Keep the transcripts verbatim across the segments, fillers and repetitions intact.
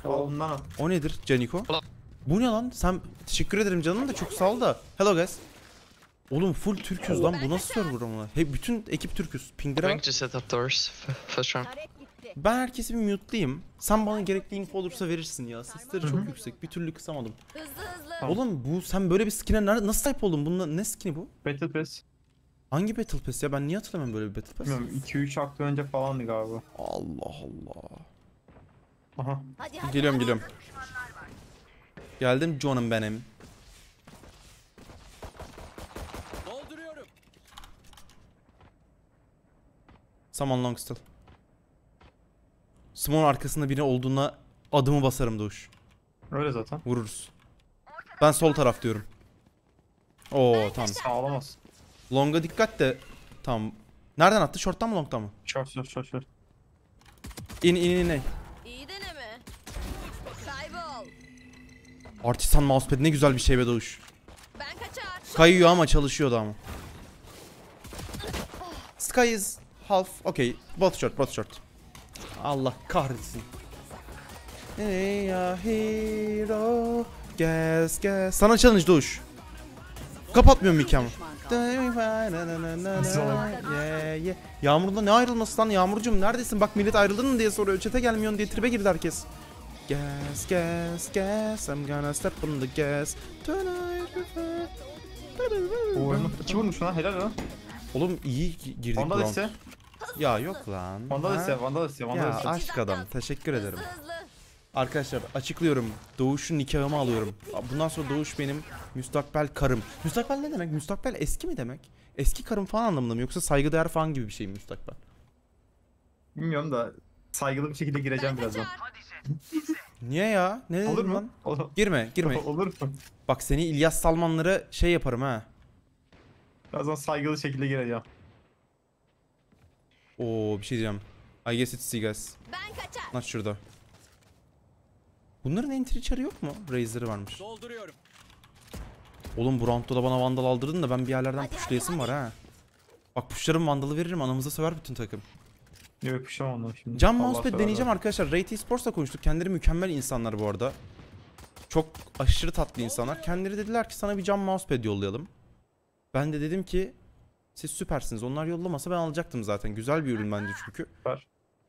Al bundan al. O nedir Caniko? Bu ne lan? Sen teşekkür ederim canım da çok sağ ol da. Hello guys. Oğlum full Türk'üz lan. Bu nasıl server ama? Hey, bütün ekip Türk'üz. Pingler'e Going bak. to set up doors f- first round. Ben herkesi bir mute'layayım. Sen bana gerekli info olursa verirsin ya. Sesleri çok yüksek. Bir türlü kısamadım. Hızlı hızlı. Tamam. Oğlum bu sen böyle bir skin'e ner- nasıl sahip oldun? Bunun ne skin'i bu? Battle Pass. Hangi Battle Pass ya? Ben niye hatırlamıyorum böyle bir Battle Pass? Bilmiyorum iki üç hafta önce falandı galiba. Allah Allah. Aha. Hadi hadi. Geliyorum hadi. geliyorum. Geldim John'um benim. Dolduruyorum. Someone long still. Simon arkasında biri olduğuna adımı basarım Doğuş. Öyle zaten. Vururuz. Ben sol taraf diyorum. Oo tamam. Sağlamaz. Long'a dikkat de. Tamam. Nereden attı? Short'tan mı long'tan mı? Short short short short. İn in in in. İyi deneme. Kaybol. Artisan mousepad ne güzel bir şey be Doğuş. Ben kaçar. Kayıyor ama çalışıyordu ama. Sky is half. Okay. Both short, both short. Allah kahretsin. Hey ya hero. Gas gas. Sana challenge Doğuş. Kapatmıyorum mikromu. Yeah, yeah. Yağmurda ne ayrılması lan Yağmurcuğum neredesin? Bak millet ayrıldın mı diye soruyor. Çete gelmiyorsun diye tribe girdi herkes. Gas gas gas. I'm gonna step on the gas. Tonight. O oyunu iki vurmuş lan helal lan. Oğlum iyi gi- girdik Vandal lan. ise. Ya yok lan. Vandal Ha? ise. Vandal ise. Vandal Ya ise. aşk adam. Teşekkür ederim. Hızlı hızlı. Arkadaşlar açıklıyorum. Doğuş'un nikahımı alıyorum. Bundan sonra Doğuş benim müstakbel karım. Müstakbel ne demek? Müstakbel eski mi demek? Eski karım falan anlamında mı? Yoksa saygıdeğer falan gibi bir şey mi müstakbel? Bilmiyorum da saygılı bir şekilde gireceğim Ben birazdan. kaçar. Niye ya? Ne dedim Olur mu? lan? Olur. Girme, girme. Olur mu? Bak seni İlyas Salmanlara şey yaparım ha. Birazdan saygılı şekilde gireceğim. Oo bir şey diyeceğim. I guess it's you guys. Ben kaçar. Not şurada. Bunların entry çarı yok mu? Razer'ı varmış. Dolduruyorum. Oğlum bu roundda da bana vandal aldırdın da ben bir yerlerden Hadi, hadi, pushlayasım var hadi. ha. Bak pushlarım vandalı veririm anamıza söver bütün takım. Yok yapışamam ondan şimdi. Cam Allah mousepad sever deneyeceğim abi. arkadaşlar. Rate Esports'la konuştuk. Kendileri mükemmel insanlar bu arada. Çok aşırı tatlı insanlar. Kendileri dediler ki sana bir cam mousepad yollayalım. Ben de dedim ki siz süpersiniz. Onlar yollamasa ben alacaktım zaten. Güzel bir ürün bence çünkü. Süper.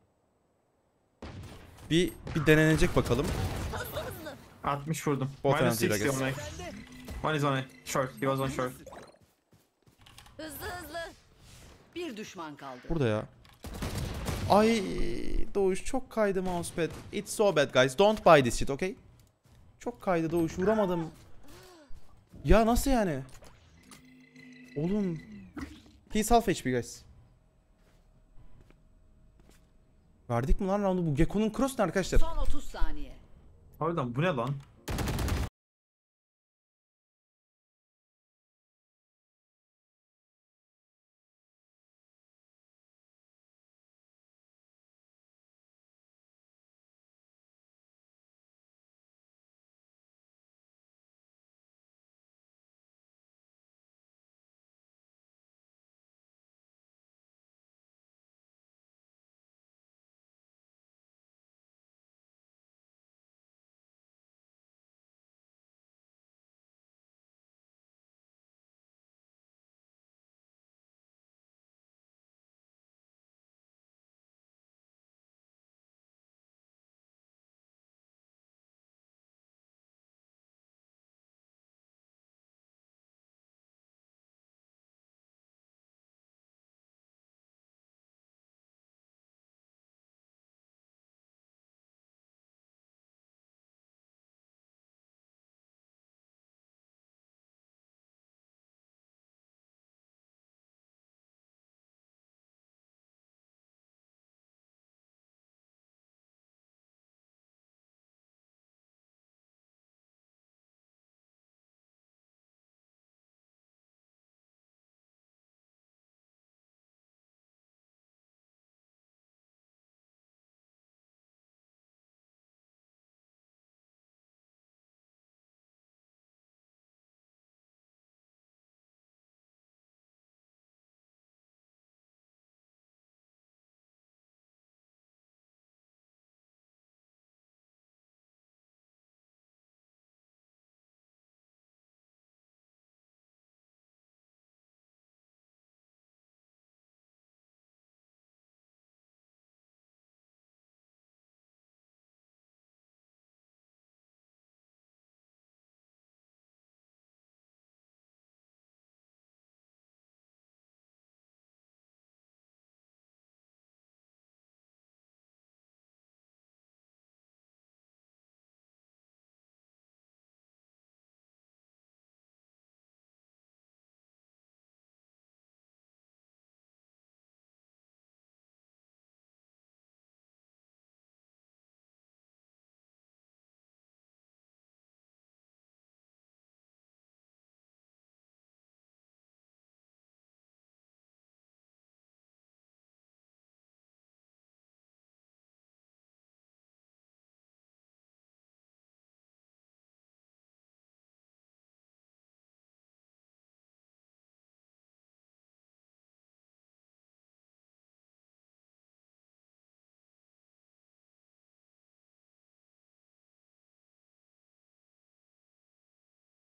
Bir bir denenecek bakalım. Hızlı hızlı. altmış vurdum. Bot Minus energy, I sixty guess. on A. One is on A. Short. He was on short. Hızlı hızlı. Bir düşman kaldı. Burada ya. Ay Doğuş çok kaydı mousepad. It's so bad guys. Don't buy this shit, okay? Çok kaydı Doğuş. Vuramadım. Ya nasıl yani? Oğlum. He's half H P guys. Verdik mi lan roundu? Bu Gekko'nun cross ne arkadaşlar? Son otuz saniye. Harbiden bu ne lan?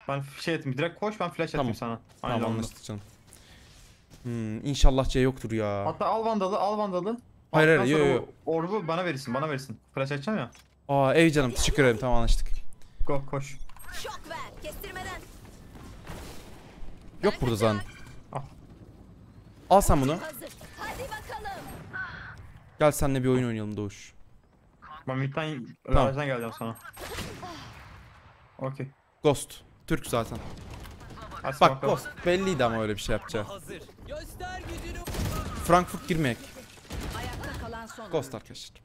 Ben şey ettim. Direkt koş, ben flash Tamam. atayım sana. Tamam anda. anlaştık canım. Hmm, inşallah C yoktur ya. Hatta al vandalı, al vandalı. Hayır, hayır, Ondan yo, sonra yo, yo. o Orbu bana verirsin, bana verirsin. Flash açacağım ya. Aa ey canım teşekkür ederim, tamam anlaştık. Go, koş. Şok ver. Kestirmeden. Yok Ben burada kaçar. zaten. Al. Al sen bunu. Hazır. Hadi bakalım. Gel seninle bir oyun oynayalım Doğuş. Ben midden, Tamam. garajdan geleceğim sana. Okey. Ghost. Türk zaten. Hadi Bak bakalım. Ghost belliydi ama öyle bir şey yapacağı. Hazır. Göster gücünü. Frankfurt girmeyek. Ayakta kalan son. Ghost arkadaşlar.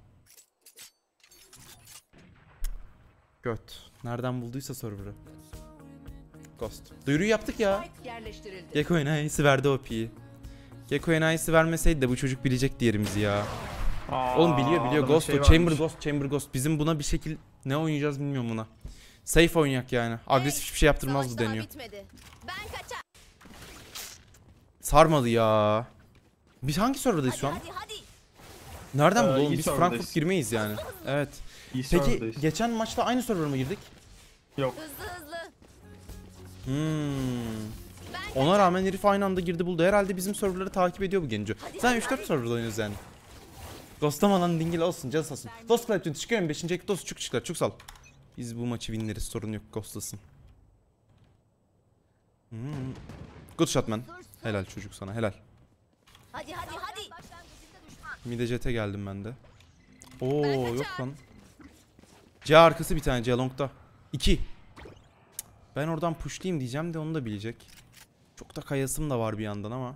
Göt. Nereden bulduysa server'ı. Ghost. Duyuruyu yaptık ya. Yerleştirildi. Gecko enayisi verdi O P'yi. Gecko enayisi vermeseydi de bu çocuk bilecekti yerimizi ya. Aa, Oğlum biliyor biliyor adamın Ghost şey o. Chamber varmış. Ghost, Chamber Ghost. Bizim buna bir şekil ne oynayacağız bilmiyorum buna. Safe oynayak yani. Agresif hiçbir şey yaptırmaz bu Savaş daha deniyor. bitmedi. Ben kaçar. Sarmadı ya. Biz hangi serverdayız Hadi şu an? hadi hadi. Nereden Ee, buldun oğlum? iyi Biz serverdayız. Frankfurt girmeyiz yani. Evet. İyi Peki serverdayız. geçen maçta aynı server mı girdik? Yok. Hızlı hızlı. Hmm. Ben Ona rağmen herif aynı anda girdi buldu. Herhalde bizim serverları takip ediyor bu genco. Hadi, Sen hadi, üç dört hadi. serverda oynuyoruz yani. Ghostlama lan dingil olsun canı sağ olsun. Dost Clapton çıkıyorum beşinci ek dost çık çıklar çok sal. Biz bu maçı winleriz sorun yok ghostlasın. Hmm. Good shot man. Helal çocuk sana helal. Hadi hadi hadi. Mide jet'e geldim ben de. Oo Ben yok kaçar. lan. C arkası bir tane C long'da. İki. Ben oradan pushlayayım diyeceğim de onu da bilecek. Çok da kayasım da var bir yandan ama.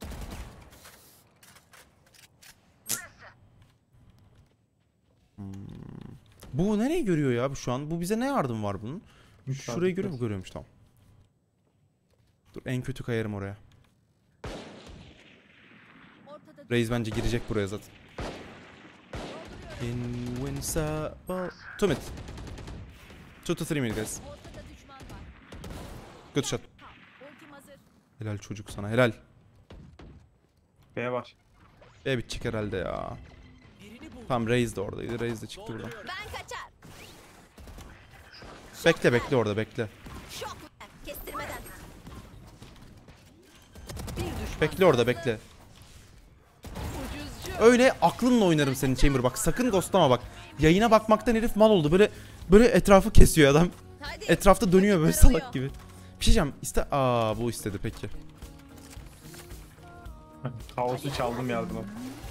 Hmm. Bu nereye görüyor ya bu şu an? Bu bize ne yardım var bunun? Şurayı görüyor mu? Görüyormuş tamam. Dur en kötü kayarım oraya. Ortada Reis bence girecek buraya zaten. Invincible. Two mid. Two to three mid guys. ortada düşman var. Good shot. Ultim hazır. Helal çocuk sana helal. B var. E bitecek herhalde ya. Tamam Reis de oradaydı. Reis de çıktı buradan. Ben kaçar. Bekle bekle orada bekle. Şok ver. Kestirmeden. Bir düşman. Bekle orada bekle. Öyle aklınla oynarım senin Chamber bak. Sakın ghostlama bak. Yayına bakmaktan herif mal oldu. Böyle böyle etrafı kesiyor adam. Hadi. Etrafta dönüyor böyle Karalıyor. salak gibi. Bir şey diyeceğim. İste Aa bu istedi peki. Kaosu çaldım yardıma.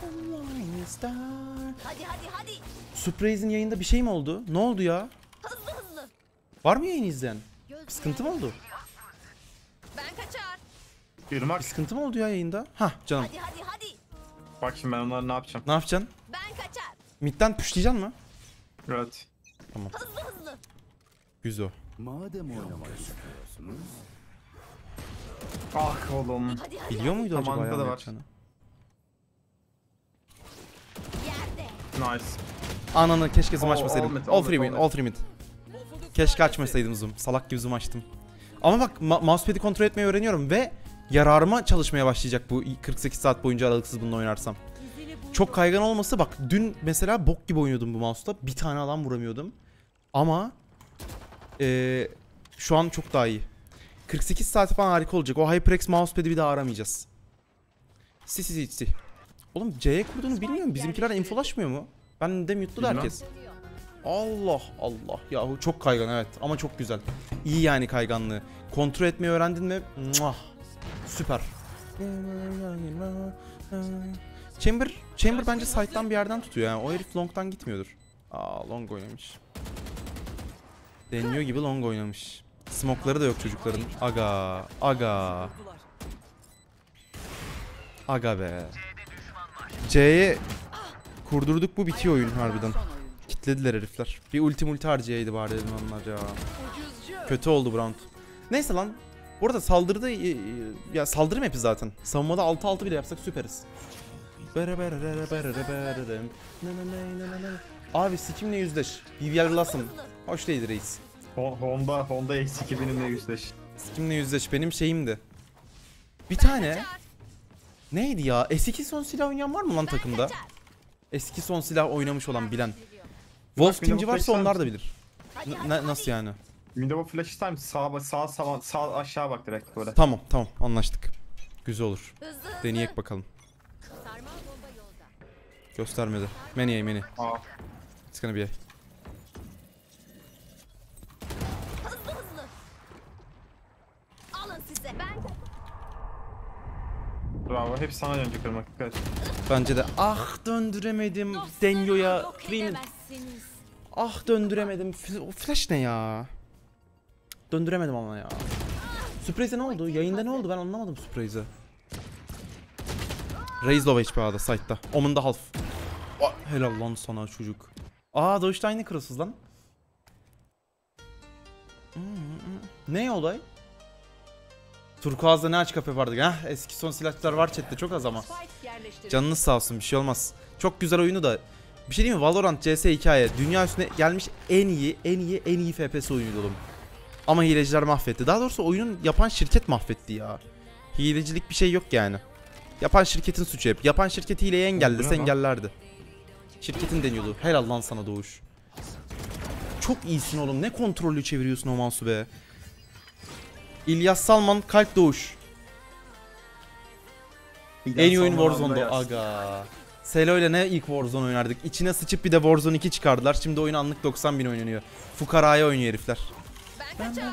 Hadi hadi hadi. Surprise'in yayında bir şey mi oldu? Ne oldu ya? Hızlı hızlı. Var mı yayın izleyen? Göz Bir sıkıntı mı oldu? Ben kaçar. Irmak. Bir sıkıntı mı oldu ya yayında? Hah canım. Hadi hadi hadi. Bak şimdi ben onları ne yapacağım? Ne yapacaksın? Ben kaçar. Mid'den pushlayacaksın mı? Evet. Hızlı hızlı. Güzel. Madem oynamak istiyorsunuz. Ah oğlum. Hadi hadi. Biliyor muydu acaba Zamanında ya da ne var. yapacağını? Yerde. Nice. Ananı keşke zoom Oo, açmasaydım. all mid, All all three mid, mid, all all three mid. Keşke açmasaydım zoom. Salak gibi zoom açtım. Ama bak ma- mousepad'i kontrol etmeyi öğreniyorum ve yararıma çalışmaya başlayacak bu kırk sekiz saat boyunca aralıksız bununla oynarsam. Çok kaygan olması bak dün mesela bok gibi oynuyordum bu mouse'la. Bir tane adam vuramıyordum. Ama ee, şu an çok daha iyi. kırk sekiz saat falan harika olacak. O HyperX mousepad'i bir daha aramayacağız. Si si si si. Oğlum C'ye kurduğunu bilmiyorum. Bizimkiler infolaşmıyor mu? Ben de mute'lu da Bilmem. herkes. Allah Allah. Yahu çok kaygan evet ama çok güzel. İyi yani kayganlığı. Kontrol etmeyi öğrendin mi? Muah. Süper. Chamber, Chamber bence side'dan bir yerden tutuyor yani. O herif long'dan gitmiyordur. Aa long oynamış. Deniyor gibi long oynamış. Smoke'ları da yok çocukların. Aga, aga. Aga be. C'ye kurdurduk bu bitiyor oyun harbiden. Son oyuncu. Kitlediler herifler. Bir ulti multi harcayaydı bari dedim onlar ya. Kötü oldu bu round. Neyse lan. Bu arada saldırıda e, e, ya saldırı map'i zaten. Savunmada altı altı bile yapsak süperiz. Abi sikimle yüzleş. Bir yarılasın. Hoş değil reis. Ho- Honda Honda X iki binimle yüzleş. Sikimle yüzleş benim şeyimdi. Bir tane neydi ya? S iki son silah oynayan var mı lan takımda? Eski son silah oynamış olan bilen. Wolf Bak, bir de Team'ci bu varsa beş onlar da var. bilir. Hadi N- hadi na- hadi. nasıl yani? Windows flash time sağa sağ sağ sağ aşağı bak direkt böyle. Tamam tamam anlaştık. Güzel olur. Hızlı hızlı. Deneyek bakalım. Sarmal bomba yolda. Göstermedi. Many A many. Aa. It's gonna be A. Hızlı hızlı. Alın size. Ben Bravo. Hep sana dönecek kırmak. Dikkat et. Bence de. Ah döndüremedim. Denyo'ya. yok Green. edemezsiniz. Ah döndüremedim. F- O flash ne ya? Döndüremedim ama ya. Surprise'e ne oldu? Yayında ne oldu? Ben anlamadım Surprise'e. Raise low H P A'da site'da. Omen'da half. Oh, helal lan sana çocuk. Aa Doge'da aynı cross'uz lan. Hmm, hmm. Ne olay? Turkuaz'da ne açık kapı vardı? Heh, eski son silahlar var chatte çok az ama. Spike yerleştirildi. Canınız sağ olsun bir şey olmaz. Çok güzel oyunu da. Bir şey diyeyim mi? Valorant C S hikaye. Dünya üstüne gelmiş en iyi, en iyi, en iyi F P S oyunuydu oğlum. Ama hileciler mahvetti. Daha doğrusu oyunun yapan şirket mahvetti ya. Hilecilik bir şey yok yani. Yapan şirketin suçu hep. Yapan şirket hileyi engellese engellerdi. Şirketin deniyordu. Helal lan sana Doğuş. Çok iyisin oğlum. Ne kontrollü çeviriyorsun o mouse'u be. İlyas Salman Kalp Doğuş. En iyi oyun Warzone'da. Aga. Selo ile ne ilk Warzone oynardık. İçine sıçıp bir de Warzone iki çıkardılar. Şimdi oyun anlık doksan bin oynanıyor. Fukaraya oynuyor herifler. Ben kaçar.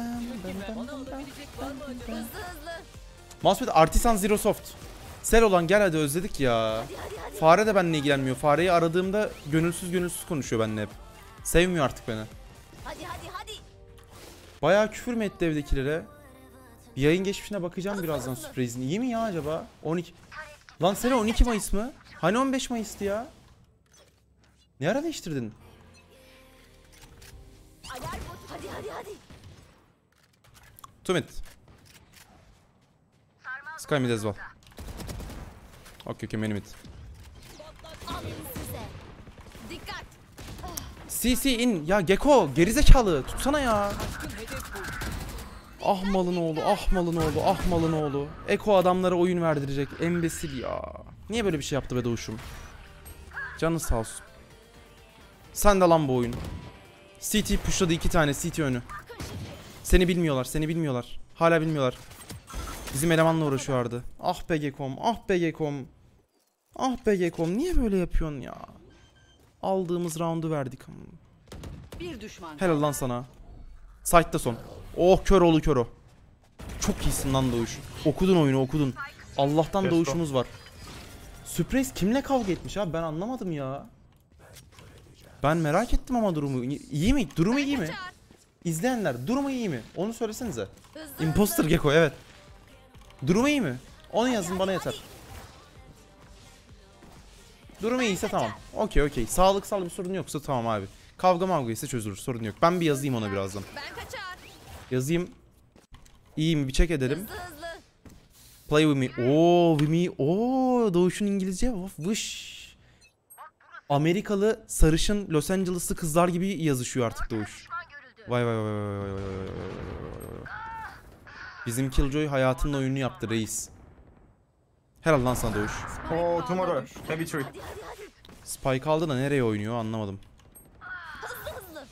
Hızlı hızlı. Mousepad Artisan Zero Soft. Sel olan gel hadi özledik ya. Hadi hadi hadi. Fare de benimle ilgilenmiyor. Fareyi aradığımda gönülsüz gönülsüz konuşuyor benimle hep. Sevmiyor artık beni. Hadi hadi hadi. Bayağı küfür mü etti evdekilere? Bir yayın geçmişine bakacağım birazdan sürprizin. İyi mi ya acaba? on iki. Lan Selo on iki Mayıs mı? Hani on beş Mayıs'tı ya? Ne ara değiştirdin? Alarm botu. Hadi hadi hadi. Two mid. Sky mid as well. Okay, okay, many mid. Alın size. Dikkat. C C in. Ya Gecko gerizekalı tutsana ya. Ah malın oğlu, ah malın oğlu, ah malın oğlu. Eko adamlara oyun verdirecek. Embesil ya. Niye böyle bir şey yaptı be Doğuş'um? Canın sağ olsun. Sen de lan bu oyun. C T pushladı iki tane C T önü. Seni bilmiyorlar, seni bilmiyorlar. Hala bilmiyorlar. Bizim elemanla uğraşıyorlardı. Ah be Gekom, ah be Gekom. Ah be Gekom, niye böyle yapıyorsun ya? Aldığımız roundu verdik. Bir düşman. Helal lan sana. Sight'ta son. Oh kör oğlu kör o. Çok iyisin lan Doğuş. Okudun oyunu okudun. Allah'tan Kesto. Doğuş'umuz var. Sürpriz kimle kavga etmiş abi ben anlamadım ya. Ben merak ettim ama durumu. İyi mi? Durumu iyi mi? Kaçar. İzleyenler durumu iyi mi? Onu söylesenize. Hızlı Imposter hızlı. Gecko evet. Durumu iyi mi? Onu yazın bana yeter. Durumu iyiyse tamam. Okey okey. Sağlıksal bir sorun yoksa tamam abi. Kavga mavga ise çözülür sorun yok. Ben bir yazayım ona birazdan. Ben kaçar. Yazayım. İyi mi bir check edelim. Hızlı hızlı. Play with me. Oo with me. Oo Doğuş'un İngilizce. Vış. Amerikalı sarışın Los Angeles'lı kızlar gibi yazışıyor artık Doğuş. Vay vay vay vay vay vay vay vay vay. Bizim Killjoy hayatının oyununu yaptı reis. Helal lan sana Doğuş. Oo tomorrow. Heavy tree. Hadi hadi hadi. Spike aldı da nereye oynuyor anlamadım. Hızlı hızlı.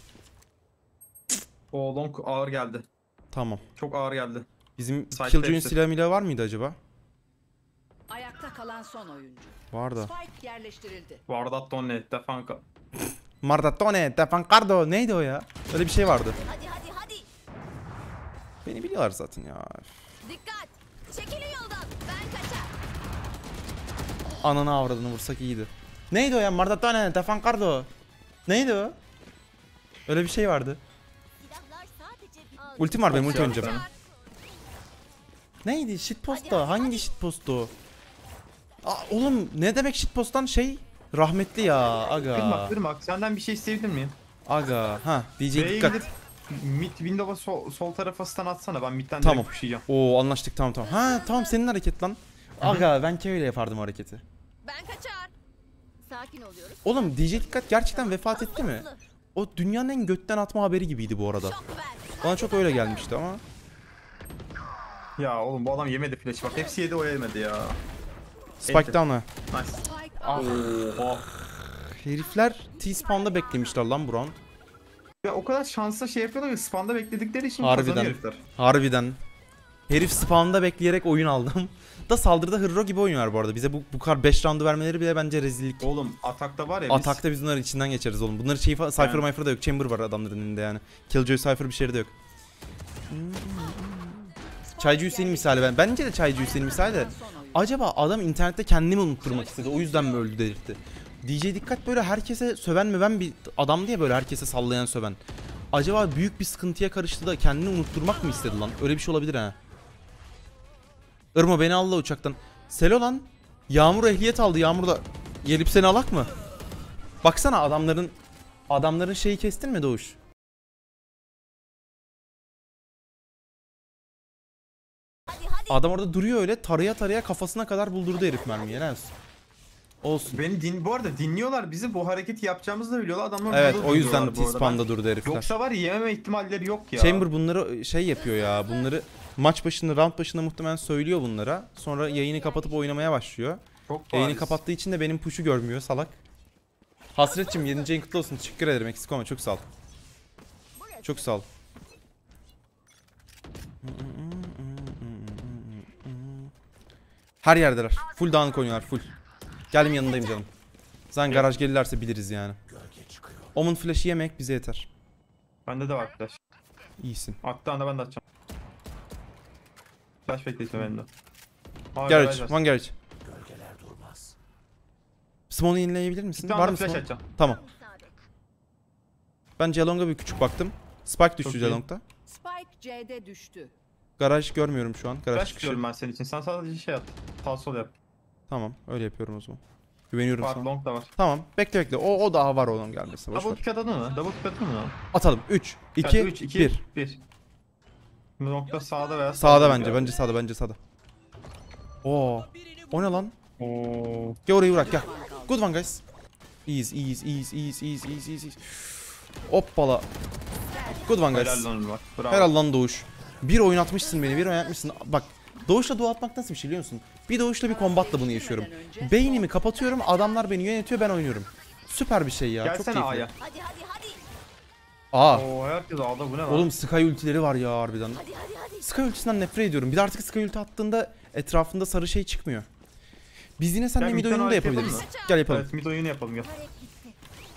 O long ağır geldi. Tamam. Çok ağır geldi. Bizim Side Killjoy'un hepsi. silahı milah var mıydı acaba? Ayakta kalan son oyuncu. Var da. Spike yerleştirildi. Vardat donne defanka. Mardatone, Defancardo neydi o ya? Öyle bir şey vardı. Hadi hadi hadi. Beni biliyorlar zaten ya. Dikkat. Çekilin yoldan. Ben kaçar. Ananı avradını vursak iyiydi. Neydi o ya? Mardatone, Defancardo. Neydi o? Öyle bir şey vardı. Silahlar sadece bir... Ultim var benim ulti Kaçar. oynayacağım. Neydi? Shitpost'ta. Hangi shitpost'tu? Aa, oğlum ne demek shitpost'tan şey? Rahmetli ya. Aga. Kırmak kırmak. Senden bir şey isteyebilir miyim? Aga. Ha D J B'ye dikkat. gidip mid window'a sol, sol tarafa stun atsana. Ben midden Tamam. direkt pushlayacağım. Oo anlaştık tamam tamam. Ha tamam senin hareket lan. Aga ben Kevin'le yapardım hareketi. Ben kaçar. Sakin oluyoruz. Oğlum D J dikkat gerçekten vefat etti mi? Hızlı. O dünyanın en götten atma haberi gibiydi bu arada. Şok ver. Bana çok öyle gelmişti ama. Ya oğlum bu adam yemedi flash bak. Hepsi yedi o yemedi ya. Spike down'a. Nice. Spike Oha. Herifler T-spawn'da beklemişler lan bu round. Ya o kadar şansla şey yapıyorlar ya, spawn'da bekledikleri için Harbiden. kazanıyor herifler. Harbiden. Herif spawn'da bekleyerek oyun aldım. Da saldırıda hırro gibi oynuyorlar bu arada. Bize bu bu kadar beş roundu vermeleri bile bence rezillik. Oğlum atakta var ya biz... Atakta biz bunları içinden geçeriz oğlum. Bunların şeyi fa- Cypher Yani. Mypher da yok. Chamber var adamların elinde yani. Killjoy Cypher bir şey de yok. Çaycı Hüseyin misali ben. Bence de Çaycı Hüseyin misali de. Acaba adam internette kendini mi unutturmak istedi? O yüzden mi öldü delirtti? D J Dikkat böyle herkese söven möven bir adam diye böyle herkese sallayan söven. Acaba büyük bir sıkıntıya karıştı da kendini unutturmak mı istedi lan? Öyle bir şey olabilir ha. Irma beni al la uçaktan. Selo lan. Yağmur ehliyet aldı. Yağmur da gelip seni alak mı? Baksana adamların adamların şeyi kestin mi Doğuş? Hadi hadi. Adam orada duruyor öyle taraya taraya kafasına kadar buldurdu herif mermiyi. Helal olsun. Olsun. Beni din bu arada dinliyorlar bizi, bu hareketi yapacağımızı da biliyorlar adamlar. Evet burada o yüzden duruyorlar bu arada. T-spawn'da Ben- durdu herifler. Yoksa var ya, yememe ihtimalleri yok ya. Chamber bunları şey yapıyor ya. Bunları maç başında, round başında muhtemelen söylüyor bunlara. Sonra yayını kapatıp oynamaya başlıyor. Çok Yayını bariz. kapattığı için de benim push'u görmüyor salak. Hasretçim yedinci ayın kutlu olsun. Teşekkür ederim eksik olma. Çok sağ ol. Çok sağ ol. Her yerdeler. Full dağınık oynuyorlar full. Geldim yanındayım canım. Zaten garaj gelirlerse biliriz yani. Omen flash'ı yemek bize yeter. Bende de var flash. İyisin. Attı anda ben de atacağım. Flash bekletin bende. Aa, Garage. var. One garage. Smoke'u yenileyebilir misin? Bir tane Var daha mı flash smoke? atacağım. Tamam. Ben Celong'a bir küçük baktım. Spike düştü Çok iyi. Celong'da. Spike C'de düştü. Garaj görmüyorum şu an. Garaj Flash çıkışı. tutuyorum ben senin için. Sen sadece şey at. Sağ sol yap. Tamam öyle yapıyorum o zaman. Güveniyorum Var, sana. long da var. Tamam bekle bekle. O, o daha var onun gelmesi. Boş Double ver. pick atadın mı? Double pick atadın mı? Atalım. üç, iki, üç, iki, bir. bir. Nokta sağda veya Sağda solda bence. ya. Bence sağda. Bence sağda. Oo. O ne lan? Oo. Gel orayı bırak gel. Good one guys. Ease ease ease ease ease ease ease. ease. Hoppala. Good one guys. Helal lan bak. Bravo. Helal lan Doğuş. Bir oynatmışsın beni, bir oynatmışsın. Bak Doğuş'la duo atmak nasıl bir şey biliyor musun? Bir Doğuş'la bir kombatla bunu yaşıyorum. Beynimi kapatıyorum, adamlar beni yönetiyor, ben oynuyorum. Süper bir şey ya, çok Gelsene keyifli. A'ya. Hadi hadi hadi. Aa, Oo herkes A'da, bu ne lan? oğlum Sky ultileri var ya harbiden. Hadi hadi hadi. Sky ultisinden nefret ediyorum. Bir de artık Sky ulti attığında etrafında sarı şey çıkmıyor. Biz yine seninle Gel, mid midden oyunu da hareket yapabiliriz. yapalım Gel yapalım. Evet, mid oyunu yapalım gel. Tarek gitti.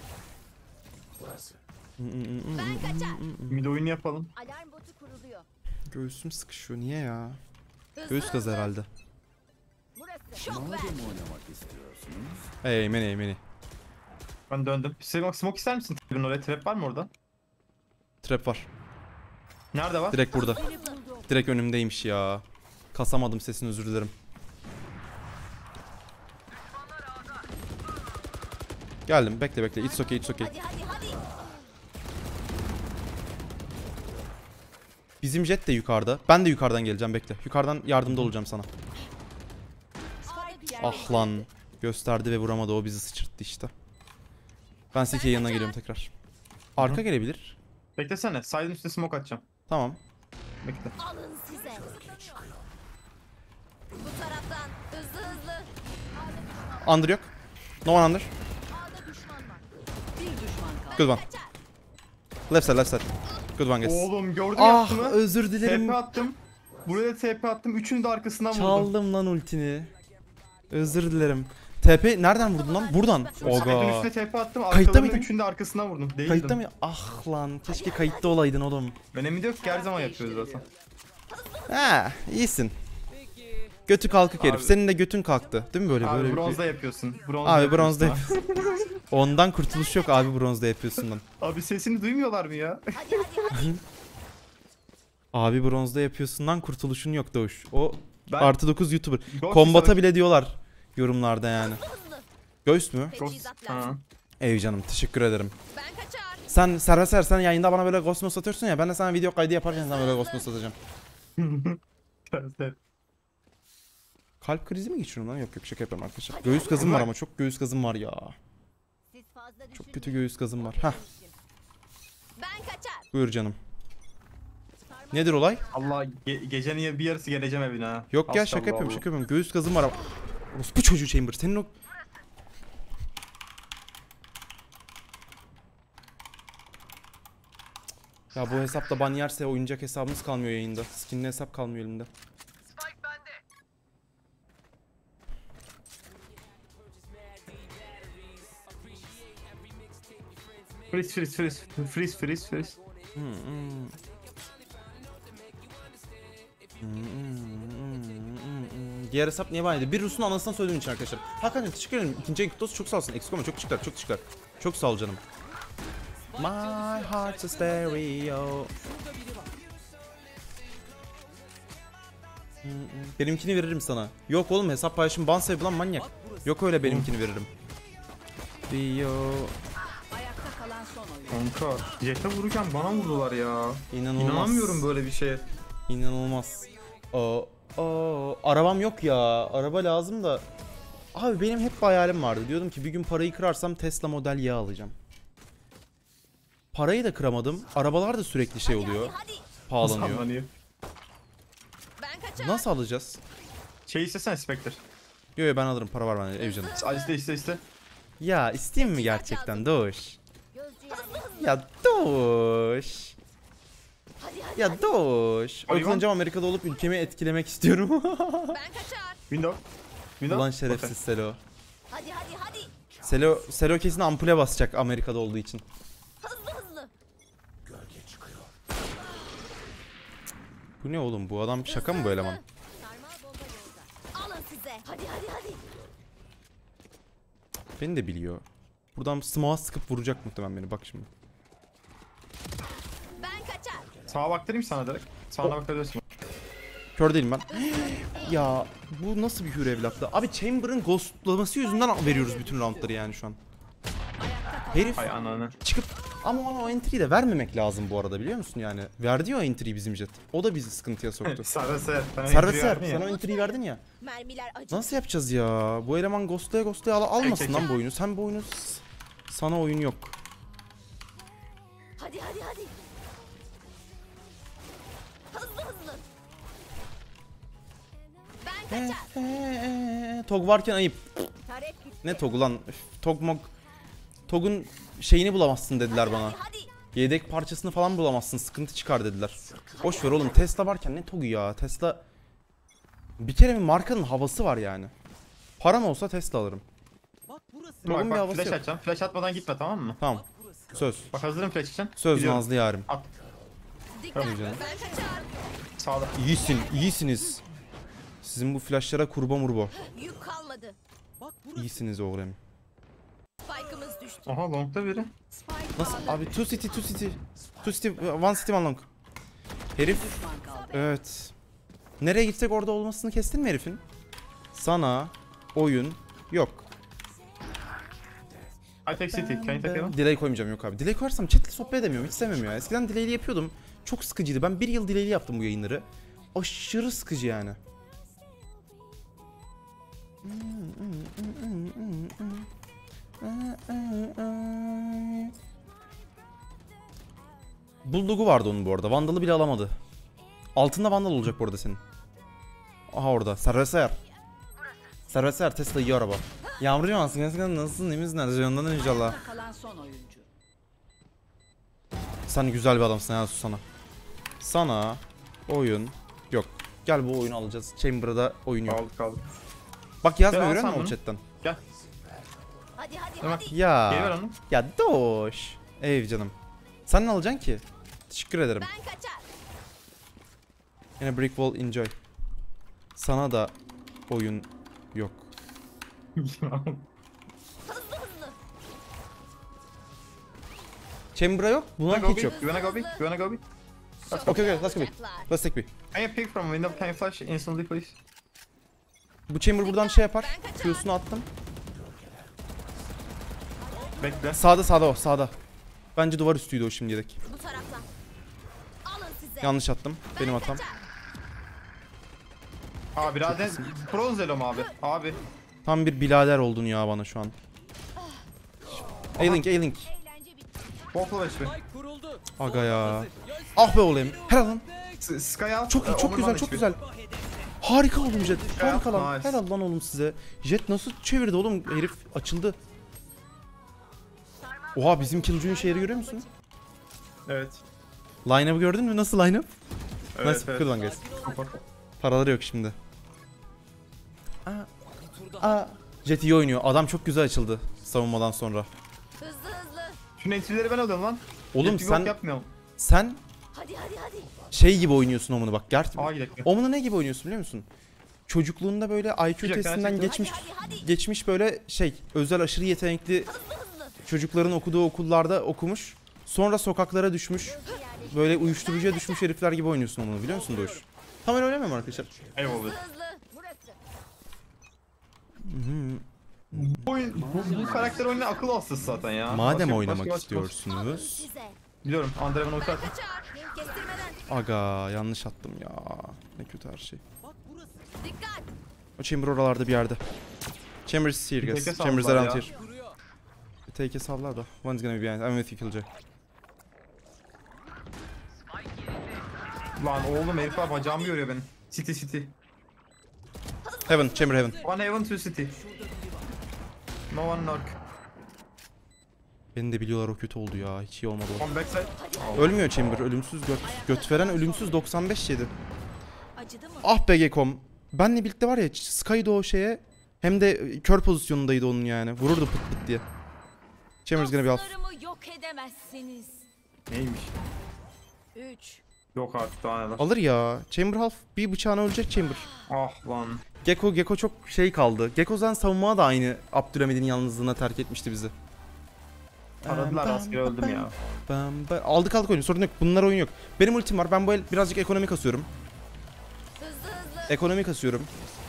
Ben kaçar. Mid oyunu yapalım. Alarm botu kuruluyor. Göğsüm sıkışıyor, niye ya? Hızlı Göğüs gazı hızlı. herhalde. Burası. Şok ver. Madem oynamak istiyorsunuz. Hey meni meni. Ben döndüm. Smoke, smoke ister misin? Trap'in oraya trap var mı orada? Trap var. Nerede var? Direkt burada. Direkt önümdeymiş ya. Kasamadım sesini, özür dilerim. Geldim, bekle bekle. It's okay, it's okay. Hadi hadi hadi. Bizim jet de yukarıda. Ben de yukarıdan geleceğim, bekle. Yukarıdan yardımda olacağım sana. Spike yerde. Ah lan. Gösterdi ve vuramadı, o bizi sıçırttı işte. Ben City'ye yanına geliyorum tekrar. Arka gelebilir. Beklesene. Side'ın üstüne smoke atacağım. Tamam. Bekle. Alın size. Bu taraftan hızlı hızlı. Under yok. No one under. A'da düşman var. Bir düşman kaldı. Good one. Left side, left side. Good one guys. Oğlum gördün Ah, yaptığımı. özür T dilerim. P attım. Buraya da T P attım. Üçünü de arkasından vurdum. Çaldım lan ultini. Özür dilerim. T P nereden vurdun lan? Buradan. Side'ın Oga. üstüne T P attım. Kayıtta Arkalarını mıydın? üçünü de arkasından vurdum. Değildim. Kayıtta mı? Ah lan. Keşke kayıtta olaydın oğlum. Önemli yok ki, her zaman yapıyoruz zaten. Ha, iyisin. Götü kalkık herif. Abi- Senin de götün kalktı. Değil mi böyle Abi böyle? bir- bronzda yapıyorsun. Bronzda Abi yapıyorsun bronzda ha. yapıyorsun. Ondan kurtuluş yok abi, bronzda yapıyorsun lan. Abi sesini duymuyorlar mı ya? Hadi hadi hadi. Abi bronzda yapıyorsundan kurtuluşun yok Doğuş. O Ben artı dokuz YouTuber. Ghost Kombata Savaş- bile diyorlar yorumlarda yani. Hızlı. Ghost mü? Ghost. Teçhizat Ha. lazım. Ey canım, teşekkür ederim. Ben kaçar. Sen Serveser, sen yayında bana böyle Ghost Mouse atıyorsun ya, ben de sana video kaydı yaparken sana böyle Ghost Mouse atacağım. Evet. Kalp krizi mi geçiriyorum lan? Yok yok, şaka yapıyorum arkadaşlar. Göğüs gazım var ama çok göğüs gazım var ya. Siz fazla Çok düşünmeyin. kötü göğüs gazım var. Hah, Ben kaçar. buyur canım. Nedir olay? Allah ge- gecenin bir yarısı geleceğim evine ha. Yok ya, Az şaka kaldı yapıyorum vallahi. şaka yapıyorum. Göğüs gazım var ama. Orospu çocuğu Chamber. Senin o... Ya bu hesapta ban yerse oyuncak hesabımız kalmıyor yayında. Skinli hesap kalmıyor elimde. Freeze freeze freeze. Freeze freeze freeze. Hmm, hmm. Hmm, hmm, hmm, hmm, hmm. Diğer hesap niye banlıydı? Bir Rus'un anasına söylediğim için arkadaşlar. Hakan teşekkür ederim. İkinci ayın kutlu olsun. Çok sağ olsun. Eksik olma. Çok teşekkürler. Çok teşekkürler. Çok sağ ol canım. My heart's a stereo. Benimkini veririm sana. Yok oğlum, hesap paylaşım ban sebebi lan manyak. Yok öyle, benimkini veririm. Dio. Ayakta kalan son oyuncu. Kanka Jet'e vururken bana vurdular ya. İnanılmaz. İnanamıyorum böyle bir şeye. İnanılmaz. Aa, aa, arabam yok ya. Araba lazım da. Abi benim hep bir hayalim vardı. Diyordum ki bir gün parayı kırarsam Tesla Model Y alacağım. Parayı da kıramadım. Arabalar da sürekli şey oluyor. Hadi. Pahalanıyor. Sallanıyor. Ben kaçar. Nasıl alacağız? Şey istesene Spectre. Yo yo ben alırım, para var bende ev canım. Ay, İste iste iste. Ya isteyeyim mi gerçekten Doğuş? Gözcü yerleştir. Ya Doğuş. Hadi hadi. Ya Doğuş. Hayvan. Oyklanacağım, Amerika'da olup ülkemi etkilemek istiyorum. Ben kaçar. Window. Window. Ulan şerefsiz Selo. Hadi hadi hadi. Selo, Selo kesin ampule basacak Amerika'da olduğu için. Hızlı hızlı. Bu ne oğlum, bu adam şaka mı bu eleman? Sarmal bomba yolda. Alın size. Hadi hadi hadi. Beni de biliyor. Buradan smoke'a sıkıp vuracak muhtemelen beni, bak şimdi. Ben kaçar. Sağa baktırayım sana direkt. Sağına bakabilirsin. Kör değilim ben. Ya bu nasıl bir hür evlattı? Abi Chamber'ın ghostlaması yüzünden veriyoruz bütün roundları yani şu an. Herif Hay ananı. çıkıp ama ona o entry'yi de vermemek lazım bu arada, biliyor musun yani? Verdi ya o entry'yi bizim Jet. O da bizi sıkıntıya soktu. Sarıser. Sarıser, sen o entry'yi verdin ya. Mermiler acı. Nasıl yapacağız ya? Bu eleman ghostlaya ghostlaya al almasın lan bu oyunu. Sen bu oyunu s- sana oyun yok. Hadi hadi hadi. Hızlı hızlı. Ben kaçar. Tog varken ayıp. Tarek gitti. Ne Tog'u lan? Üf, Tog mog. Tog'un şeyini bulamazsın dediler bana. Hadi hadi. Yedek parçasını falan bulamazsın, sıkıntı çıkar dediler. Boş ver oğlum, Tesla varken ne Tog'u ya? Tesla bir kere bir markanın havası var yani. Param olsa Tesla alırım. Tog'un Bak bir bak havası flash yok. atacağım. Flash atmadan gitme, tamam mı? Tamam. Söz. Bak hazırım flash için. Söz Gidiyorum. Nazlı yarim. At. Dikkat. Tabii canım. Ben kaçar. Sağda. İyisin, iyisiniz. Sizin bu flashlara kurba murba. Yük kalmadı. İyisiniz oğlum. Spike'ımız düştü. Aha long'da biri. Spike Nasıl abi? Two city, two city. Two city, one city, one long. Herif, düşman kaldı. evet. Nereye gitsek orada olmasını kestin mi herifin? Sana oyun yok. I take city. Can you take it? Delay koymayacağım, yok abi. Delay koyarsam chatle sohbet edemiyorum. Hiç sevmiyorum ya. Eskiden delay'li yapıyordum. Çok sıkıcıydı. Ben bir yıl delay'li yaptım bu yayınları. Aşırı sıkıcı yani. Bulldog'u vardı onun bu arada. Vandal'ı bile alamadı. Altında Vandal olacak bu arada senin. Aha orada. Serveser. Serveser, Tesla iyi araba. Yağmurcuğum aslında nasılsın? İyi misin? Ondan inşallah. Ayakta kalan son oyuncu. Sen güzel bir adamsın ya, sus sana. Sana oyun yok. Gel bu oyunu alacağız. Chamber'da oyun yok. Aldık aldık. Bak yazma, Gel, görüyor al musun sen o chatten? Gel. Hadi hadi Tamam. hadi. Ya. Geri ver onu. Ya Doş. Ev canım. Sen ne alacaksın ki? Teşekkür ederim. Ben kaçar. Yine brick wall enjoy. Sana da oyun yok. Hızlı hızlı. Chamber'a yok. You Buna wanna go hiç big? yok. You wanna go big? You wanna go big? Okay, okay, let's go big. Yapacaklar. Let's take big. Can you pick from window? Can you flash instantly please? Bu chamber buradan şey yapar. Ben kaçar. Q'sunu attım. Bekle. Sağda sağda o, sağda. Bence duvar üstüydü o şimdilik. Bu taraftan. Alın size. Yanlış attım. Benim Ben hatam. kaçar. Abi birazdan Bronzelo mu abi? Abi. Tam bir birader oldun ya bana şu an. A-Link, A-Link. Eğlence bitti. Waffle H P. Aga ya. Ah be oğlum. Helal lan. S- Sky al. Çok iyi, Ee, çok Overman güzel, çok H P. güzel. Harika oğlum Jet. Harika lan. Nice. Helal lan oğlum size. Jet nasıl çevirdi oğlum? Herif açıldı. Oha, bizim Killjoy'un şehri görüyor musun? Evet. Line-up'ı gördün mü? Nasıl line-up? Evet, Nasıl? evet. Good one guys. Kapat. Paraları yok şimdi. Aa. Aa. Jet iyi oynuyor. Adam çok güzel açıldı savunmadan sonra. Hızlı hızlı. Şu entry'leri ben alıyorum lan. Oğlum Entry sen yok yapmıyorum. sen Hadi hadi hadi. şey gibi oynuyorsun Omen'ı bak. Gerçekten. Aa gidelim. Omen'ı ne gibi oynuyorsun biliyor musun? Çocukluğunda böyle I Q Gerçekten. testinden geçmiş Hadi hadi. geçmiş böyle şey özel aşırı yetenekli çocukların okuduğu okullarda okumuş. Sonra sokaklara düşmüş. Böyle uyuşturucuya düşmüş herifler gibi oynuyorsun onu biliyor musun Doğuş? Tam öyle oynamıyor mu arkadaşlar? Eyvallah. Hızlı. Burası. Bu, oyun, bu, bu karakter oyunda akıl hastası zaten ya. Madem Başka- oynamak başka- başka- istiyorsunuz. Size. Biliyorum. Andrevan ulti attı. Kaçar. Kestirmeden. Aga yanlış attım ya. Ne kötü her şey. Dikkat. O chamber oralarda bir yerde. Chamber is here guys. Take a Chamber's sallar around ya. here. Take a sallar da. One's gonna be behind. I'm with you Killjoy. Lan oğlum herifler bacağımı görüyor benim. City city. Heaven, chamber heaven. One heaven two city. No one knock. Beni de biliyorlar o kötü oldu ya. Hiç iyi olmadı o. One backside. Ölmüyor chamber. Ölümsüz göt. Göt veren ölümsüz doksan beş yedi. Acıdı mı? Ah be Gekom. Benle birlikte var ya Sky'da o şeye hem de kör pozisyonundaydı onun yani. Vururdu pıt pıt diye. Chamber's gonna be off. Dostlarımı yok edemezsiniz. Neymiş? üç. Yok artık daha neler. Alır ya. Chamber half bir bıçağına ölecek Chamber. Ah lan. Gecko, Gecko çok şey kaldı. Gecko zaten savunmaya da aynı Abdülhamid'in yalnızlığına terk etmişti bizi. Aradılar askeri öldüm ya. Bam, bam. Aldık aldık oyunu sorun yok. Bunlar oyun yok. Benim ultim var. Ben bu el birazcık ekonomi kasıyorum. Hızlı hızlı. Ekonomi kasıyorum.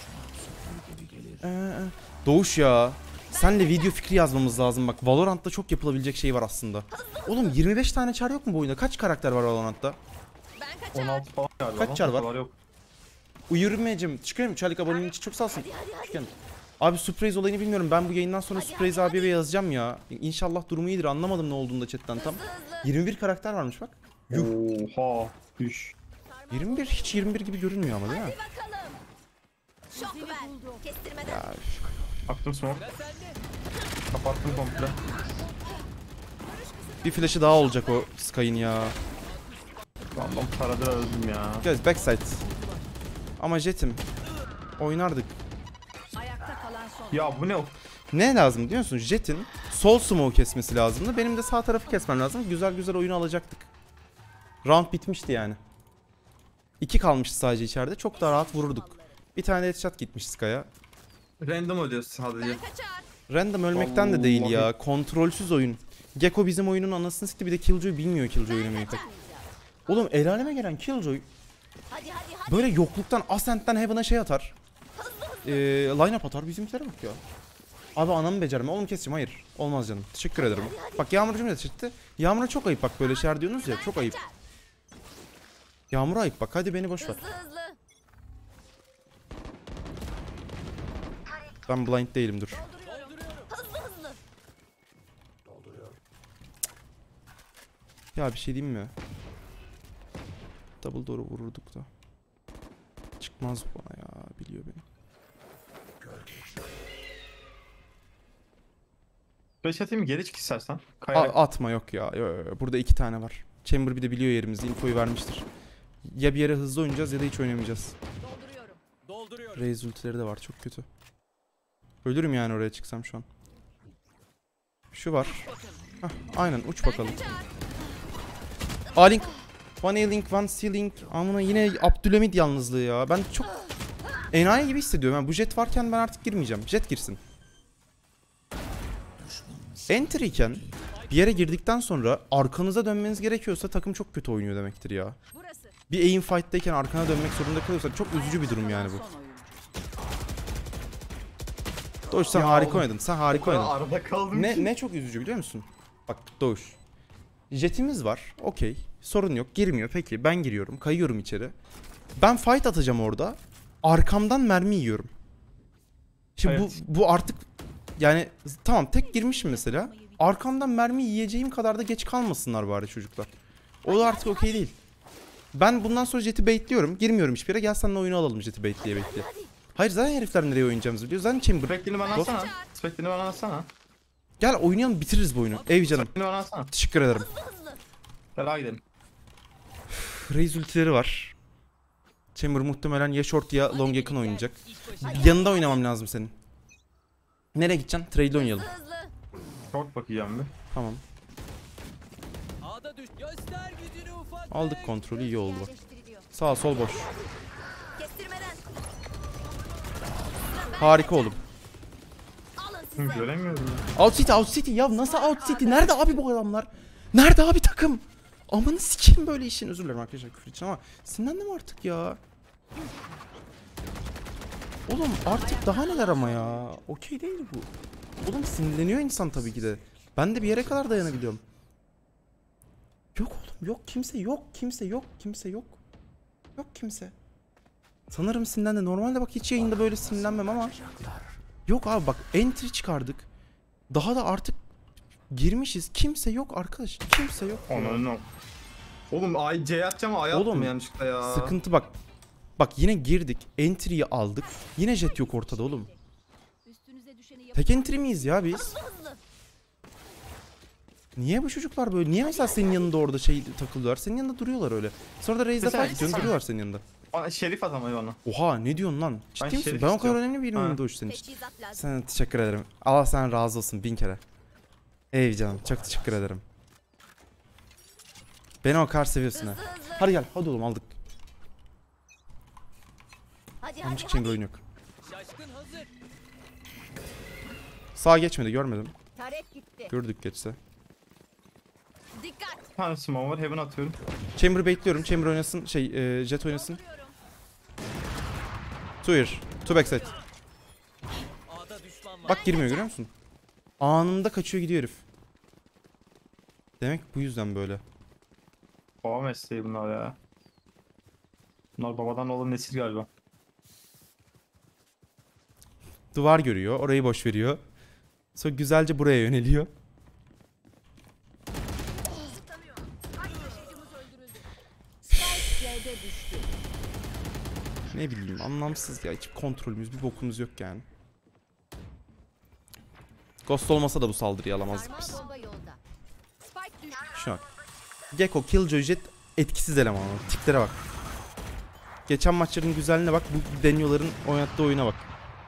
Ee, Doğuş ya. Senle video fikri yazmamız lazım bak. Valorant'ta çok yapılabilecek şey var aslında. Oğlum yirmi beş tane çar yok mu bu oyunda? Kaç karakter var Valorant'ta? Ben kaçar. on altı falan galiba. Kaç lan, çar o var? kadar Yok. Uyurmeyeceğim. Çıkıyorum. Çarlık abonenin için çok sağ olsun. Hadi hadi hadi. Çıkıyorum. Abi Surprise olayını bilmiyorum. Ben bu yayından sonra Hadi, Surprise hadi, abiye hadi. yazacağım ya. İnşallah durumu iyidir. Anlamadım ne olduğunu da chatten tam. Hızlı hızlı. yirmi bir karakter varmış bak. Yuh. Oha. Düş. yirmi bir hiç yirmi bir gibi görünmüyor ama değil mi? Hadi bakalım. Şok ver. Kestirmeden. Ya, Attım smoke. Kapattım komple. bir flash'ı daha olacak o Sky'in ya. Lan lan paradır öldüm ya. Guys backside. Ama Jet'im. Oynardık. Ayakta kalan son oyuncu. Ya bu ne o? Ne lazım biliyor musun? Jet'in sol smoke kesmesi lazımdı. Benim de sağ tarafı kesmem lazım. Güzel güzel oyunu alacaktık. Round bitmişti yani. İki kalmıştı sadece içeride. Çok daha rahat vururduk. Bir tane de headshot gitmiş Sky'a. Random ödüyoruz sadece. Ben kaçar. Random ölmekten de değil ya. Vallahi. Kontrolsüz oyun. Gecko bizim oyunun anasını sikti. Bir de Killjoy bilmiyor Killjoy oynamayı pek. Oğlum el aleme gelen Killjoy Hadi hadi hadi. böyle yokluktan Ascent'ten Heaven'a şey atar. Ee, line up atar bizimkilere bak ya. Abi anamı becerme. Oğlum keseceğim. Hayır. Olmaz canım. Teşekkür ederim. Bak Yağmur'cum da çıktı. Yağmur'a çok ayıp bak böyle şeyler diyorsunuz ya. Çok ayıp. Yağmur'a ayıp bak. Hadi beni boş ver. Hızlı hızlı. Ben blind değilim dur. Hızlı hızlı. Ya bir şey diyeyim mi? Double door'u vururduk da. Çıkmaz bana ya. Biliyor beni. Beş atayım mı? Geri çık istersen. A- Kayarak. atma yok ya. Yo, yo, yo. Burada iki tane var. Chamber bir de biliyor yerimizi. Infoyu vermiştir. Ya bir yere hızlı oynayacağız ya da hiç oynamayacağız. Dolduruyorum. Raze ultileri de var. Çok kötü. Ölürüm yani oraya çıksam şu an. Şu var. Hah, aynen uç bakalım. A-Link. One A-Link, one C-Link. Amına yine Abdülhamid yalnızlığı ya. Ben çok enayi gibi hissediyorum. Yani bu Jet varken ben artık girmeyeceğim. Jet girsin. Enter iken bir yere girdikten sonra arkanıza dönmeniz gerekiyorsa takım çok kötü oynuyor demektir ya. Burası. Bir aim fight'tayken arkana dönmek zorunda kalıyorsan çok üzücü bir durum yani bu. Son oyuncu. Doğuş sen Ya harika oğlum. oynadın. Sen harika Ben oynadın. arada kaldım. Ne ne çok üzücü biliyor musun? Bak Doğuş. Jetimiz var. Okey. Sorun yok. Girmiyor. Peki ben giriyorum. Kayıyorum içeri. Ben fight atacağım orada. Arkamdan mermi yiyorum. Şimdi Evet. bu bu artık yani tamam tek girmişim mesela. Arkamdan mermi yiyeceğim kadar da geç kalmasınlar bari çocuklar. O da artık okey değil. Ben bundan sonra Jet'i baitliyorum. Girmiyorum hiçbir yere. Gel seninle oyunu alalım Jet'i baitleye baitleye. Hayır zaten herifler nereye oynayacağımızı biliyor. Zaten Chamber. Spectre'ini bana Dost. atsana. Spectre'ini bana atsana. Gel oynayalım bitiririz bu oyunu. Ey canım. Spectre'ini bana atsana. Teşekkür ederim. Gel gidelim. Raze ultileri var. Chamber muhtemelen ya short ya long yakın oynayacak. Yanında oynamam lazım senin. Nereye gideceksin? Trade'le oynayalım. Hızlı. Short bakacağım bir. Tamam. A'da düş. Göster gücünü ufak. Aldık kontrolü, iyi oldu bak. Yerleştiriliyor. Sağ sol boş. Kestirmeden. Harika oğlum. Alın Hı, size. göremiyorum. Out City, Out City. Ya nasıl Out City? Nerede abi bu adamlar? Nerede abi takım? Amanı sikeyim böyle işin. Özür dilerim arkadaşlar küfür için ama sinirlendim artık ya. Oğlum artık daha neler ama ya. Okey değil bu. Oğlum sinirleniyor insan tabii ki de. Ben de bir yere kadar dayanabiliyorum. Yok oğlum yok, kimse yok, kimse yok, kimse yok. Yok kimse. Sanırım sinirlendi. Normalde bak hiç yayında böyle sinirlenmem ama. Yok abi bak, entry çıkardık. Daha da artık girmişiz. Kimse yok arkadaş. Kimse yok. Onu ne? Oğlum ay C atacağım ama ay Oğlum, attım yanlışlıkla ya. Sıkıntı bak. Bak yine girdik. Entry'yi aldık. Yine jet yok ortada oğlum. Üstünüze düşeni yapın. Tek entry miyiz ya biz? Hızlı hızlı. Niye bu çocuklar böyle? Niye mesela senin yanında orada şey takılıyorlar? Senin yanında duruyorlar öyle. Sonra da Raze'de Mesela- fight ediyorsun, duruyorlar senin yanında. Aa, Şerif atamayı bana. Oha ne diyorsun lan? Ciddi Ben misin? şerif Ben o kadar istiyorum. önemli bir Ha. yerim Doğuş senin için. Teçhizat lazım. Sana teşekkür ederim. Allah sen razı olsun bin kere. Ey canım çok teşekkür ederim. Beni o kadar seviyorsun ha. Hızlı hızlı. Hadi gel hadi oğlum aldık. Hadi Yanlış hadi chamber hadi. oyun yok. Şaşkın hazır. Sağa geçmedi görmedim. Taret gitti. Gördük geçse. Dikkat. Bir tane smoke var, heaven atıyorum. Chamber bekliyorum. Chamber oynasın. Şey e, jet oynasın. Dolduruyorum. Two here. Two backside. A'da düşman var. Bak girmiyor görüyor musun? Anında kaçıyor gidiyor herif. Demek bu yüzden böyle. Baba mesleği bunlar ya. Bunlar babadan oğlum nesil galiba. Duvar görüyor. Orayı boş veriyor. Sonra güzelce buraya yöneliyor. C'de düştü. Ne bileyim anlamsız ya. Hiç kontrolümüz bir bokumuz yok yani. Ghost olmasa da bu saldırıyı alamazdık biz. Sarmal bomba yolda. Spike düştü. Şuna bak. Gekko, Killjoy, Jet etkisiz eleman. Tiplere bak. Geçen maçların güzelliğine bak. Bu Daniel'ların oynattığı oyuna bak.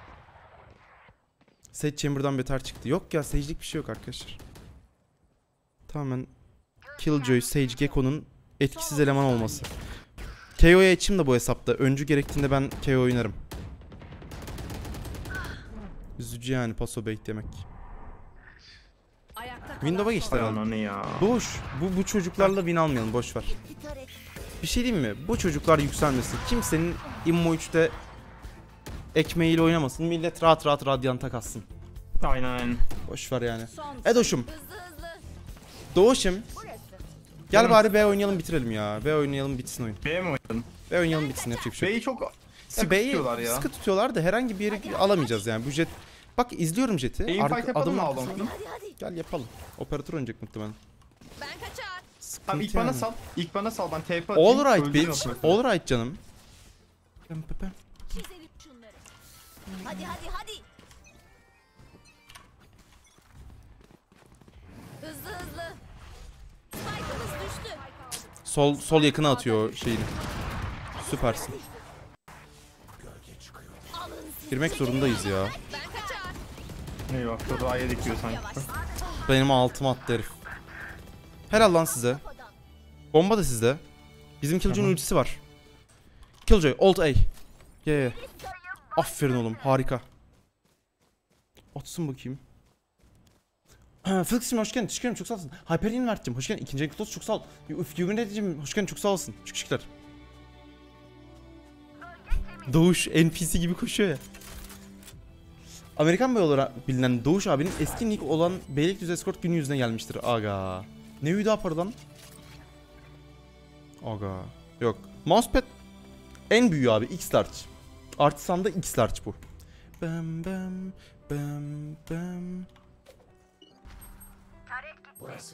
Sage Chamber'dan beter çıktı. Yok ya Sage'lik bir şey yok arkadaşlar. Tamamen Killjoy, Sage, Gekko'nun etkisiz eleman olması. K O'ya içim de bu hesapta. Öncü gerektiğinde ben K O oynarım. Üzücü yani paso bait demek. Ayakta kalan Windows'a geçti Ay herhalde. ananı ya. Boş. Bu, bu çocuklarla win almayalım. Boş ver. Bir taret. Bir şey diyeyim mi? Bu çocuklar yükselmesin. Kimsenin Immo üçte ekmeğiyle oynamasın. Millet rahat rahat Radiant'a kassın. Aynen. Boş ver yani. Son. Edoş'um. Hızlı hızlı. Doğuş'um. Burası. Gel Hı. bari B oynayalım bitirelim ya. B oynayalım bitsin oyun. B mi oynadın? B oynayalım bitsin yapacak bir şey yok. B'yi çok sıkı Ya B'yi tutuyorlar ya. sıkı tutuyorlar da herhangi bir yere alamayacağız yani. Bu jet... Bak izliyorum jet'i. Aim Arka- fight yapalım mı adamın Alonso? arkasına- Hadi hadi. Gel yapalım. Operatör oynayacak muhtemelen. Ben kaçar. Sıkıntı Tamam ilk bana yani. sal. İlk bana sal, ben T P atayım. All right öldürüyorum bitch. operatörü. All right canım. Pem pem pem. Çizelim şunları. Hadi hadi hadi. Hızlı hızlı. Spike'ımız düştü. Sol sol yakına atıyor şeyini. Süpersin. Alın siz. Girmek zorundayız ya. Ben kaçar. Eyvah, dur A'ya dikiyor sanki. Yavaş. Benim altıma attı herif. Helal lan size. Bomba da sizde. Bizim Killjoy'un ultisi var. Killjoy, ult A. Ye ye. Aferin oğlum, harika. Atsın bakayım. Fıksım hoş geldin, teşekkür ederim, çok sağ olasın. Hyper'in verdim, hoş geldin. İkinci Eklos çok sağ ol. Üf, Yuvenet'cim, hoş geldin, çok sağ olasın. Çık çıklar. Doğuş N P C gibi koşuyor ya. Amerikan Bey olarak bilinen Doğuş abinin eski nick olan Beylikdüzü Escort günü yüzüne gelmiştir. Aga. Ne uydu apar lan? Aga. Yok. Mousepad en büyüğü abi. X-Large. Artisan'da X-Large bu. Bam bam bam bam. Burası.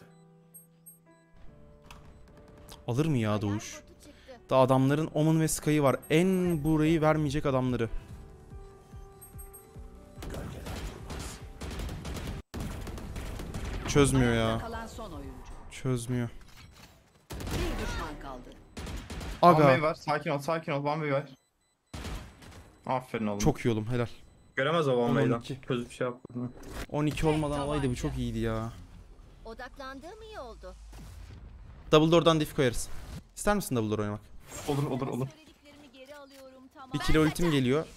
Alır mı ya Doğuş? Da adamların Omen ve Sky'ı var. En burayı vermeyecek adamları. Çözmüyor ya. kalan son oyuncu. Çözmüyor. Bir düşman kaldı. One way Aga. var. Sakin ol, sakin ol. One way var. Aferin oğlum. Çok iyi oğlum, helal. Göremez o one on way'dan. iki. Çözüp şey yaptım. on iki olmadan olaydı, bu çok iyiydi ya. Odaklandığım iyi oldu. Double door'dan diff koyarız. İster misin double door oynamak? Olur, olur, olur. Söylediklerimi geri alıyorum, tamam. Bir kilo ultim geliyor.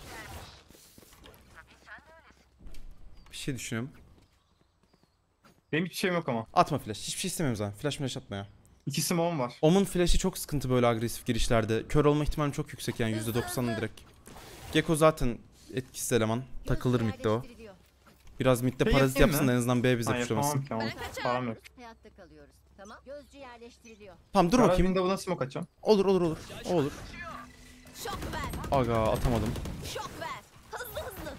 Bir şey düşünüyorum. Benim hiç şeyim yok ama. Atma flash. Hiçbir şey istemiyorum zaten. Flash flash atma ya. İki simon var. Omun flash'i çok sıkıntı böyle agresif girişlerde. Kör olma ihtimali çok yüksek yani yüzde doksan direkt. Gecko zaten etkisiz eleman. Takılır midde o. Biraz midde Şey parazit yapayım yapsın mı? da en azından B bize Hayır, puşlamasın. tamam ki ama. Ben kaçar. Param yok. Hayatta kalıyoruz. Tamam. Gözcü yerleştiriliyor. Tamam dur bakayım. Karabinde buna smoke atacağım. Olur olur olur. O olur. Şok ver. Aga atamadım. Şok ver. Hızlı hızlı.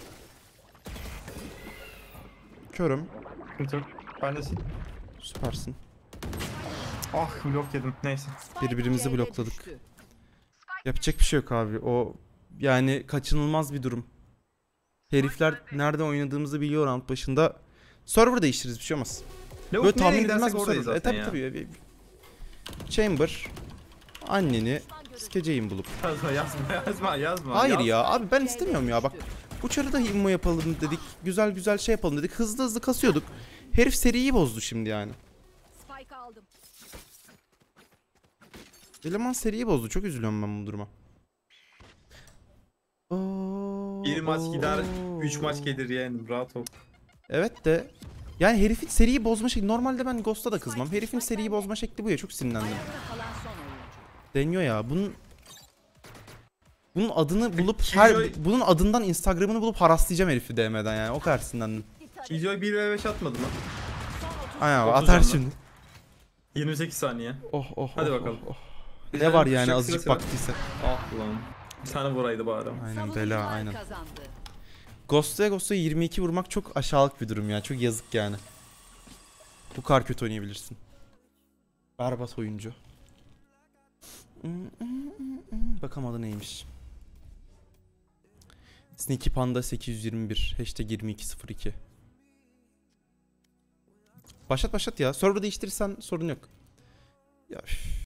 Körüm. Sıkıntı yok. Ben de sil. Süpersin. Ah blok yedim. Neyse. Birbirimizi blokladık. Yapacak bir şey yok abi. O yani kaçınılmaz bir durum. Herifler nerede oynadığımızı biliyor round başında. Server değiştiririz, bir şey olmaz. Böyle tahmin edilmez bir server. E tabi tabi. Chamber. Anneni sikeceğim bulup. Yazma, yazma, yazma, yazma. Hayır yazma. ya abi, ben istemiyorum ya, bak. Bu çarıda immo yapalım dedik. Güzel güzel şey yapalım dedik. Hızlı hızlı kasıyorduk. Herif seriyi bozdu şimdi yani. Spike aldım. Eleman seriyi bozdu. Çok üzülüyorum ben bu duruma. Bir maç gider, üç maç gelir yani. Rahat ol. Evet de yani herifin seriyi bozma şekli, normalde ben Ghost'a da kızmam. Herifin seriyi bozma şekli bu ya, çok sinirlendim. Kalan son oyuncu. Deniyor ya. Bunun bunun adını bulup her Killjoy- bunun adından Instagram'ını bulup haraslayacağım herifi D M'den yani. O kadar sinirlendim. Killjoy bir ve beş atmadı mı? Aynen abi, otuz atar canlı. şimdi. yirmi sekiz saniye. Oh oh. Hadi oh, bakalım. oh, oh. Ne var yani Sıra azıcık sıra. baktıysa. Ah lan. Bir tane vuraydı bari. Aynen bela aynen. Kazandı. Ghost'a Ghost'a yirmi iki vurmak çok aşağılık bir durum ya. Çok yazık yani. Bu kadar kötü oynayabilirsin. Berbat oyuncu. Bakalım adı neymiş. Sneaky Panda sekiz yüz yirmi bir. Hashtag yirmi iki sıfır iki. Başlat başlat ya. Server değiştirirsen sorun yok. Ya üf,